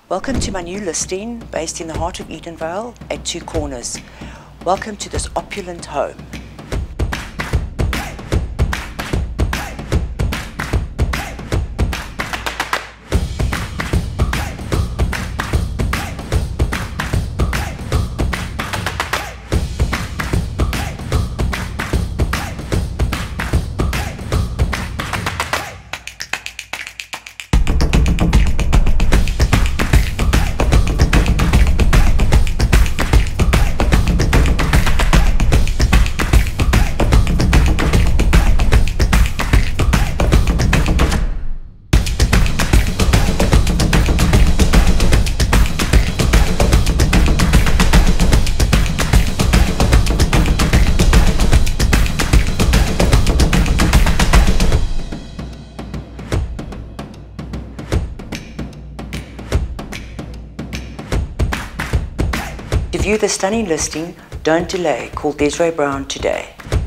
Welcome to my new listing based in the heart of Edenvale at Two Corners. Welcome to this opulent home. To view the stunning listing, don't delay. Call Desiree Brown today.